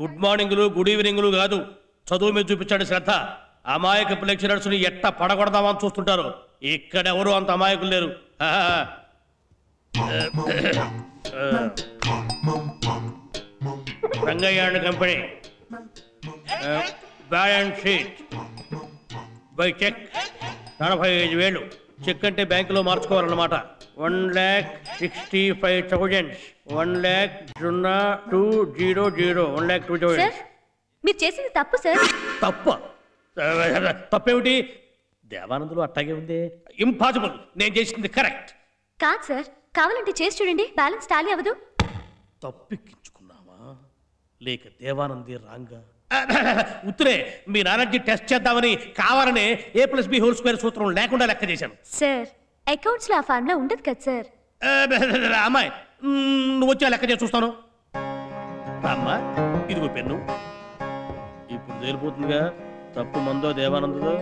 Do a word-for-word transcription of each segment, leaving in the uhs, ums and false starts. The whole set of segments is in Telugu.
గుడ్ మార్నింగ్లు గుడ్ ఈవినింగ్లు కాదు, చదువు మీద చూపించాడు శ్రద్ధ. అమాయకపు లెక్చరర్స్ ని ఎట్ట పడగొడదామని చూస్తుంటారు. ఇక్కడెవరు అంత అమాయకులు లేరు. Rangaiah and company balance sheet by cheque నలభై ఐదు వేలు. చెక్ అంటే బ్యాంకులో మార్చుకోవాలన్నమాట. One lakh sixty five thousand one lakh సున్నా two zero zero one lakh two thousand. మీరు చేసింది తప్పు సార్. తప్ప తప్పేమిటి? దేవానందులు అట్టాగే ఉంది. ఇంపాసిబుల్. నేను చేసింది కరెక్ట్. కాదు సార్, కావాలంటే చేసి చూడండి, బ్యాలెన్స్ టాలీ అవ్వదు. తప్పిక్కించుకున్నావా లేక దేవానంది రాంగా? ఉత్తరే మీ నాన్నకి టెస్ట్ చేద్దామని కావాలనే A plus B whole square సూత్రం లేకుండా లెక్క చేశాను. సార్ అకౌంట్స్ లో ఆ ఫార్ములా ఉండదు కదా సార్. అమ్మాయి నువ్వు వచ్చి లెక్క చేసి చూస్తాను. అమ్మా ఇదిగో పెన్ను. ఇప్పుడు తేలిపోతుందిగా తప్పు మందో దేవానందుదో.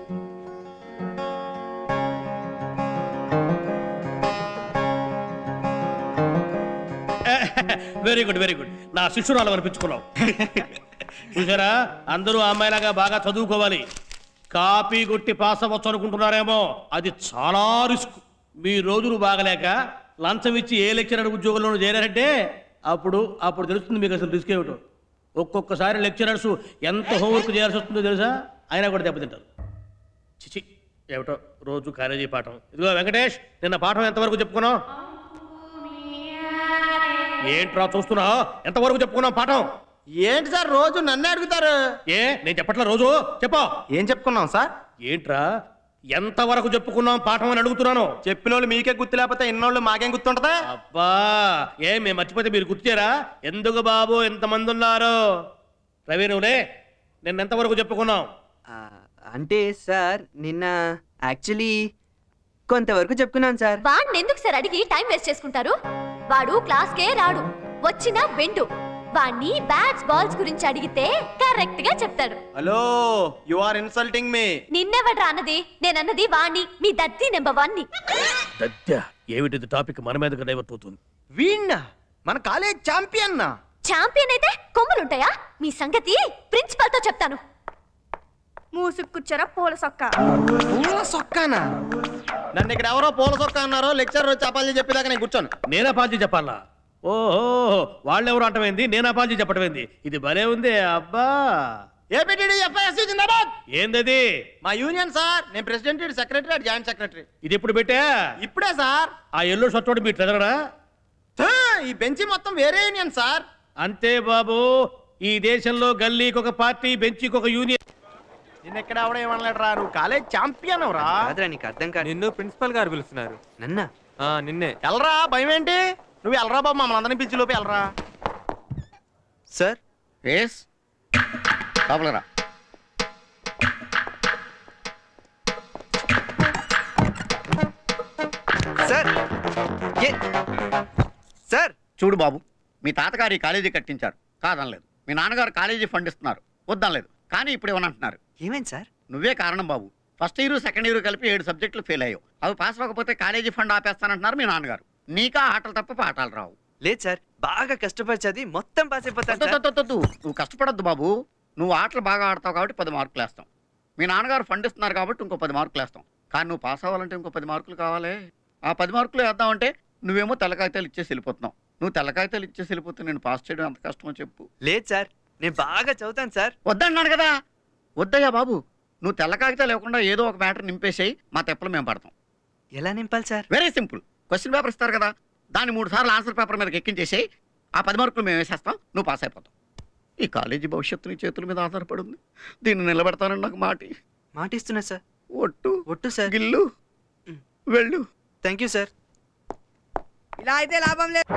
Very good very good. నా శిష్యురాలు అనిపించుకున్నావు. చూసారా, అందరూ అమ్మాయిలాగా బాగా చదువుకోవాలి. కాపీ కొట్టి పాస్ అవ్వచ్చు అనుకుంటున్నారేమో, అది చాలా రిస్క్. మీ రోజులు బాగలేక లంచం ఇచ్చి ఏ లెక్చరర్ ఉద్యోగంలోనూ చేరారంటే అప్పుడు అప్పుడు తెలుస్తుంది మీకు అసలు రిస్క్ ఏమిటో. ఒక్కొక్కసారి లెక్చరర్స్ ఎంత హోంవర్క్ చేయాల్సి వస్తుందో తెలుసా, అయినా కూడా దెబ్బతింటారు. చిచి ఏమిటో రోజు కాలేజీ పాఠం. ఇదిగో వెంకటేష్, నిన్న పాఠం ఎంతవరకు చెప్పుకున్నావు? ఏంట్రా చూస్తున్నావు? ఎంతవరకు చెప్పుకున్నావు పాఠం? ఏంటి సార్ రోజు నన్నే అడుగుతారు? ఏ నేను చెప్పట్లా, రోజు చెప్పు. ఏం చెప్పుకున్నాం సార్? ఏంట్రా ఎంతవరకు చెప్పుకున్నాం పాఠం అని అడుగుతున్నాను. చెప్పిన వాళ్ళు మీకే గుర్తు లేకపోతే ఎన్నోళ్ళు మాకేం గుర్తుంటదా? అబ్బా ఏ మేము మర్చిపోతే మీరు గుర్తుచేరా? ఎందుకు బాబు ఎంతమంది ఉన్నారు? రవి నువ్వులే, నిన్న ఎంతవరకు చెప్పుకున్నాం? అంటే సార్ నిన్న యాక్చువల్లీ కొంతవరకు చెప్పుకున్నాను సార్. వాడిని ఎందుకు సార్ అడిగి టైం వేస్ట్ చేసుకుంటారు? వాడు క్లాస్కే రాడు, వచ్చినా బెండు. వాణ్ణి బ్యాట్స్ బాల్స్ గురించి అడిగితే కరెక్ట్ గా చెప్తాడు. Hello, you are insulting me. నిన్నెవడ్రా అన్నది? నేనన్నది వాణ్ణి, మీ దత్తి నెంబర్ వన్ ని. దత్త ఏమిటి టాపిక్ మన మీదకి డైవర్ట్ అవుతుంది. వీణ్ణా మన కాలేజ్ ఛాంపియన్ నా? ఛాంపియన్ అయితే కొమ్ములుంటాయా? మీ సంగతి ప్రిన్సిపల్ తో చెప్తాను. మూసుకుచ్చరా పూల సొక్క. పూల సొక్కానా? నన్ను ఇక్కడ ఎవరో పూల సొక్క అన్నారో లెక్చరర్ వచ్చి అపాలజీ చెప్పేదాకా నేను కూర్చోను. నేను అపాలజీ చెప్పాలా? ఓహో, వాళ్ళెవరు అంటమైంది, నేను అపాలజీ చెప్పటమైంది. ఇది భలే ఉంది. అబ్బా ఏందది? మా యూనియన్ సార్. నేను ప్రెసిడెంట్, సెక్రటరీ, జాయింట్ సెక్రటరీ. ఇది ఎప్పుడు పెట్టా? ఇప్పుడే సార్. ఆ ఎల్లో షర్ట్ మీ ట్రెజరరా? ఈ బెంచి మొత్తం వేరే యూనియన్ సార్. అంతే బాబు, ఈ దేశంలో గల్లీకి ఒక పార్టీ, బెంచికి ఒక యూనియన్. నిన్న ఎక్కడ ఆవిడ ఏమనలేడు రా, నువ్వు కాలేజ్ ఛాంపియన్ అవరా? నీకు అర్థం కాదు. నిన్ను ప్రిన్సిపల్ గారు పిలుస్తున్నారు. నన్నా? నిన్నే. ఎల్రా, భయం ఏంటి? నువ్వు ఎల్రా బాబు, మమ్మల్ని అందరినీ పిలిచి లోపు ఎల్రా. సార్ ఎస్ లోపలరా. సార్ సార్ చూడు బాబు, మీ తాతగారు ఈ కాలేజీ కట్టించారు, కాదనలేదు. మీ నాన్నగారు కాలేజీ ఫండ్ ఇస్తున్నారు, వద్దనలేదు. కానీ ఇప్పుడు ఏమనంటున్నారు? ఏమైంది సార్? నువ్వే కారణం బాబు. ఫస్ట్ ఇయర్ సెకండ్ ఇయర్ కలిపి ఏడు సబ్జెక్టులు ఫెయిల్ అయ్యావు. అవి పాస్ అవ్వకపోతే కాలేజీ ఫండ్ ఆపేస్తానంటున్నారు మీ నాన్నగారు. నీకా ఆటలు తప్ప పాఠాలు రావు. లేదు సార్, బాగా కష్టపడి చదివి మొత్తం పాస్ అయిపోతాను. నువ్వు కష్టపడద్దు బాబు. నువ్వు ఆటలు బాగా ఆడతావు కాబట్టి పది మార్కులు వేస్తాం. మీ నాన్నగారు ఫండ్ ఇస్తున్నారు కాబట్టి ఇంకో పది మార్కులు వేస్తాం. కానీ నువ్వు పాస్ అవ్వాలంటే ఇంకో పది మార్కులు కావాలి. ఆ పది మార్కులు వేద్దామంటే నువ్వేమో తెల్లకాగితాలు ఇచ్చేసి వెళ్ళిపోతున్నావు. నువ్వు తెల్లకాగితాలు ఇచ్చేసి వెళ్ళిపోతే నేను పాస్ చేయడం ఎంత కష్టమో చెప్పు. లేదు సార్, నేను బాగా చదువుతాను సార్. వద్దన్నాను కదా. వద్దయ్యా బాబు, నువ్వు తెల్ల కాగితాలు లేకుండా ఏదో ఒక మ్యాటర్ నింపేసేయి, మా తెప్పలు మేము పడతాం. ఎలా నింపాలి sir? Very simple. Question paper ఇస్తారు కదా, దాన్ని మూడు సార్లు ఆన్సర్ పేపర్ మీదకి ఎక్కించేసేయి. ఆ పది మార్కులు మేము వేసేస్తాం, నువ్వు పాస్ అయిపోతావు. ఈ కాలేజీ భవిష్యత్తు నీ చేతుల మీద ఆధారపడి ఉంది. దీన్ని నిలబెడతానని నాకు మాటి మాట ఇస్తున్నా సార్. ఒట్టు ఒట్టు సార్. గిల్లు వెళ్ళు. Thank you sir. ఇలా అయితే లాభం లేదు.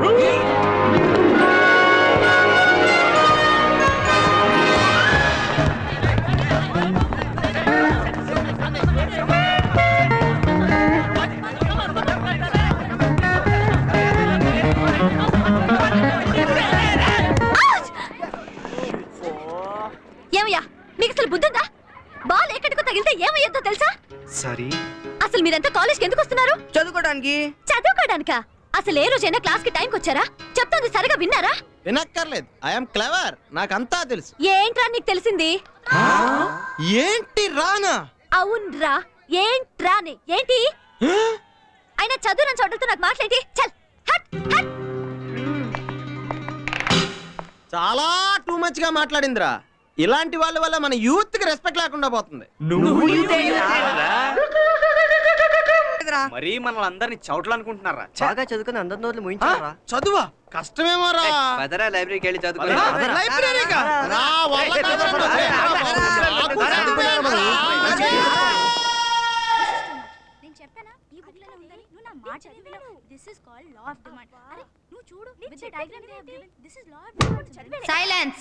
ఏమయ్యా, మీకు అసలు బుద్ధుందా? బాల్ ఎక్కడికో తగిలితే ఏమయ్యొద్దో తెలుసా? సారీ. అసలు మీరంతా కాలేజ్కి ఎందుకు వస్తున్నారు? చదువుకోవడానికి. చదువుకోవడానికా? అసలు ఏ రోజైనా క్లాస్ కి టైంకి వచ్చారా? చెప్తుంది సరిగా విన్నారా? వినక్కర్లేదు, ఐఎమ్ క్లవర్, నాకంతా తెలుసు. ఏంట్రా నీకు తెలిసింది? ఏంటి రానా? అవునరా, ఏంట్రానే ఏంటి? అయినా చదువు నన్ను చూడటంతో నాకు మాట్లాడి చల్ హట్ హట్. చాలా టూ మచ్ గా మాట్లాడిందిరా. ఇలాంటి వాళ్ళ వల్ల మన యూత్ కి రెస్పెక్ట్ లేకుండా పోతుంది. మరి మనల్ని అందరినీ చౌట్లు అనుకుంటున్నారా? బాగా చదువుకుని అందరి నోట్లు ముయించారా? చదువా కష్టమేమో రా. పదరా లైబ్రరీకి వెళ్ళి చదువుకో. లైబ్రరీకా? నా వల్ల కాదురా. నేను చెప్పానా ఈ బుక్ లోనే ఉందని? నువ్వు నా మాట చదివావు. This is called law of demand. అరే నువ్వు చూడు, with the diagram they have given. This is law of demand. Silence.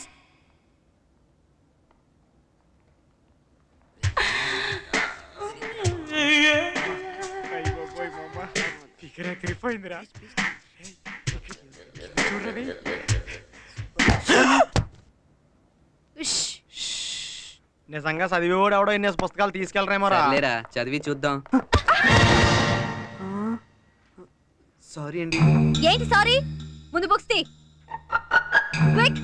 నిజంగా చదివి కూడా ఎవడో ఎన్ని పుస్తకాలు తీసుకెళ్ళరేమో రా. లేరా చదివి చూద్దాం. సారీ అండి. ఏంటి సారీ? ముందు బుక్స్ తీ. క్విక్.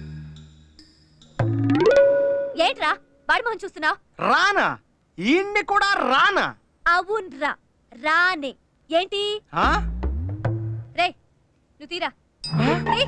ఏంట్రా వాడి మొహం చూస్తున్నావు? రానా? ఈయన్ని కూడా రానా? అవునరా, రానే. ఏంటి రే? నువ్వు తీరా. తీ.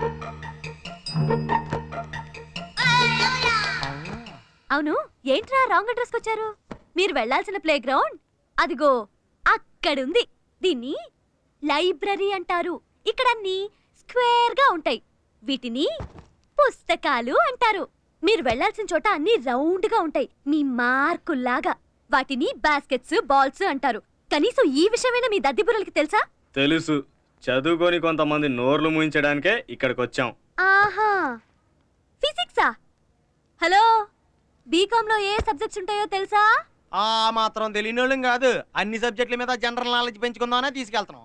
అవును, ఏంట్రా రాంగ్ అడ్రస్కి వచ్చారు? మీరు వెళ్లాల్సిన ప్లే గ్రౌండ్ అదిగో అక్కడుంది. దీన్ని లైబ్రరీ అంటారు. ఇక్కడ అన్ని స్క్వేర్ గా ఉంటాయి. వీటిని పుస్తకాలు అంటారు. మీరు వెళ్లాల్సిన చోట అన్ని రౌండ్ గా ఉంటాయి, మీ మార్కుల్లాగా. వాటిని బాస్కెట్స్, బాల్స్ అంటారు. కనీసం ఈ విషయమైనా మీ దద్దిబుర్రలకి తెలుసా? తెలుసు. చదువుకొని కొంతమంది నోర్లు ముయించడానికే ఇక్కడికి వచ్చాం. ఆహా, ఫిజిక్సా? హలో, బీకామ్ లో ఏ సబ్జెక్ట్స్ ఉంటాయో తెలుసా? ఆ మాత్రం తెలియని వాళ్ళం కాదు. అన్ని సబ్జెక్టుల మీద జనరల్ నాలెడ్జ్ పెంచుకుందామనే తీసుకెళ్తున్నాం.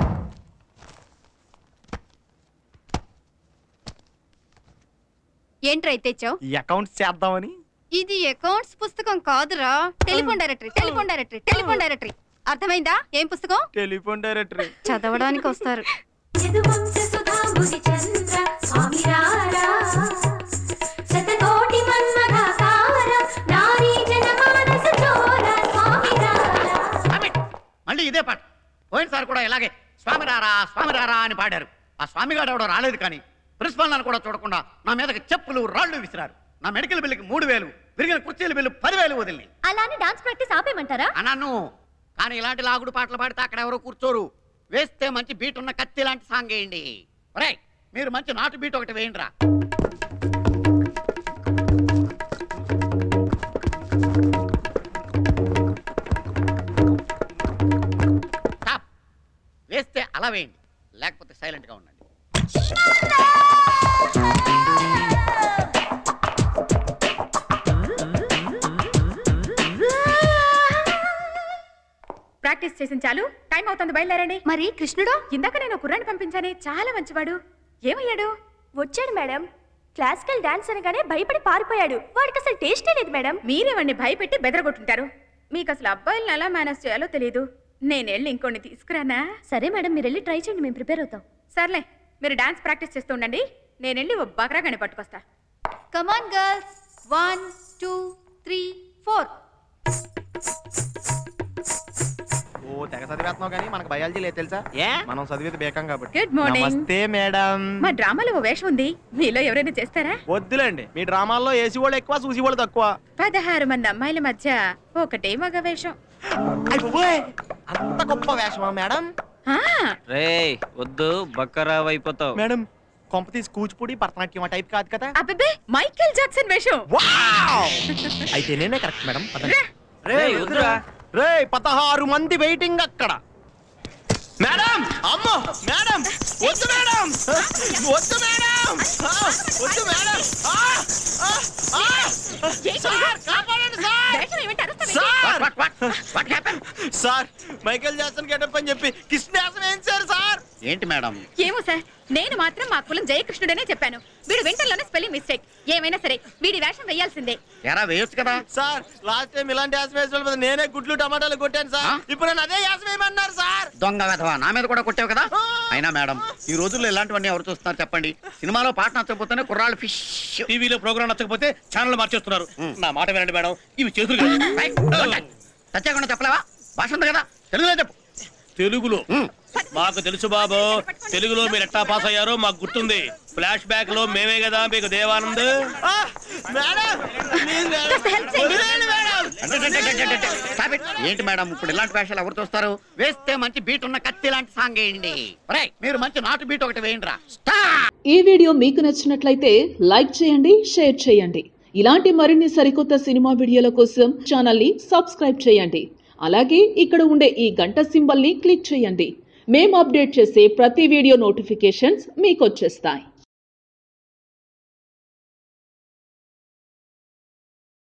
ఏంట్రా తెచ్చావు? ఈ అకౌంట్స్ చేద్దామని. ఇది అకౌంట్స్ పుస్తకం కాదురా, telephone directory. Telephone directory telephone directory అర్థమైందా? ఏం పుస్తకం? Telephone directory. చదవడానికి వస్తారు. మళ్ళీ ఇదే పాట. పోయినసారి కూడా ఇలాగే స్వామి రారా స్వామి రారా అని పాడారు. ఆ స్వామిగాడు ఎవడో రాలేదు, కానీ ప్రిన్సిపల్ నన్ను కూడా చూడకుండా నా మీదకి చెప్పులు రాళ్లు విసిరారు. నా మెడికల్ బిల్లుకి మూడు వేలు, విరిగిన కుర్చీల బిల్లు పదివేలు వదిలి. అలానే డాన్స్ ప్రాక్టీస్ ఆపేయమంటారా? అన్నాను, కానీ ఇలాంటి లాగుడు పాటలు పాడితే అక్కడ ఎవరో కూర్చోరు. వేస్తే మంచి బీట్ ఉన్న కత్తి లాంటి సాంగ్ వేయండి. ఒరే, మీరు మంచి నాటు బీట్ ఒకటి వేయండి రా. వేస్తే అలా వేయండి, లేకపోతే సైలెంట్ గా ఉండండి. ప్రాక్టీస్ చేసిన చాలు, టైం అవుతుంది, బయలుదేరండి. మరి కృష్ణుడు? ఇందాక నేను కుర్రాన్ని పంపించానే, చాలా మంచివాడు. ఏమయ్యాడు? వచ్చాడు మేడం. క్లాసికల్ డాన్స్ అనగానే భయపడి పారిపోయాడు. వాడికి అసలు టేస్టే లేదు మేడం. మీరే వాడిని భయపెట్టి బెదరగొట్టుంటారు. మీకు అసలు అబ్బాయిలను ఎలా మేనేజ్ చేయాలో తెలియదు. నేను వెళ్ళి ఇంకొన్ని తీసుకురానా? సరే మేడం, మీరు వెళ్ళి ట్రై చేయండి, మేము ప్రిపేర్ అవుతాం. సర్లే, మీరు డాన్స్ ప్రాక్టీస్ చేస్తూ ఉండండి. నేను వెళ్ళి ఓ బకరాగాని పట్టుకొస్తా. Come on girls, one two three four. ఓ తెగ చదివేస్తున్నావు కానీ మనకు బయాలజీ లేదు తెలుసా? ఏ మనం చదివేది బేకం కాబట్టి. Good morning. నమస్తే మేడం. మా డ్రామాలో ఓ వేషం ఉంది, మీలో ఎవరైనా చేస్తారా? వద్దులేండి, మీ డ్రామాల్లో ఏసీ వాళ్ళు ఎక్కువ, చూసి వాళ్ళు తక్కువ. పదహారు మంది అమ్మాయిల మధ్య ఒకటే మగ వేషం. అంత గొప్ప వేషమా మేడం? రే వద్దు, బక్కరావు అయిపోతావు. మేడం, కొంప తీసి కూచిపూడి భరతనాట్యం ఆ టైప్ కాదు కదా? అబ్బే, మైకేల్ జాక్సన్ వేషం. అయితే నేనే కరెక్ట్ మేడం. రే వద్దురా. రే పదహారు మంది వెయిటింగ్ అక్కడ. మేడం, అమ్మో మేడం, వద్దు మేడం, వద్దు మేడం, వద్దు madam. Sir, Michael Jackson getup అని చెప్పి కృష్ణాసం ఏం సార్? సార్ ఏంటి మేడం? ఏమో సార్, నేను మాత్రం మా కులం జయకృష్ణుడనే చెప్పాను. వీడు వింటర్లోనే స్పెల్లింగ్ మిస్టేక్. ఏమైనా సరే వీడి వేషం వేయాల్సిందే. ఎరా వేయొచ్చు కదా సార్. లాస్ట్ టైం ఇలాంటి యాసం వేసిన నేనే గుడ్లు టమాటాలు కొట్టాను సార్. ఇప్పుడు నేను అదే యాసం వేయమన్నారు సార్. దొంగ వెధవా, నా మీద కూడా కొట్టావు కదా. అయినా మేడం ఈ రోజుల్లో ఇలాంటివన్నీ ఎవరు చూస్తున్నారు చెప్పండి? సినిమాలో పాట నచ్చకపోతేనే కుర్రాళ్ళు ఫిష్, టీవీలో ప్రోగ్రామ్ నచ్చకపోతే ఛానల్ మార్చేస్తున్నారు. నా మాట వినండి మేడం, ఇవి చేతులు సత్యాకుండా చెప్పలేవా? భాష ఉంది కదా, తెలుగులో చెప్పు. తెలుగులో మాకు తెలుసు బాబు, తెలుగులో మీరు ఎట్టా పాస్ అయ్యారో మాకు గుర్తుంది. ఫ్లాష్ బ్యాక్ లో మేమే కదా మీకు దేవానంద్. ఏంటి మేడం ఇప్పుడు ఇలాంటి వేషాలు ఎవరు చూస్తారు? వేస్తే మంచి బీట్ ఉన్న కత్తి లాంటి సాంగ్ వేయండి. మీరు మంచి నాటు బీట్ ఒకటి వేయండి రా. ఈ వీడియో మీకు నచ్చినట్లయితే లైక్ చేయండి, షేర్ చేయండి. ఇలాంటి మరిన్ని సరికొత్త సినిమా వీడియోల కోసం ఛానల్ ని సబ్స్క్రైబ్ చేయండి. అలాగే ఇక్కడ ఉండే ఈ గంట సింబల్ ని క్లిక్ చేయండి. మేము అప్డేట్ చేసే ప్రతి వీడియో నోటిఫికేషన్స్ మీకు వచ్చేస్తాయి.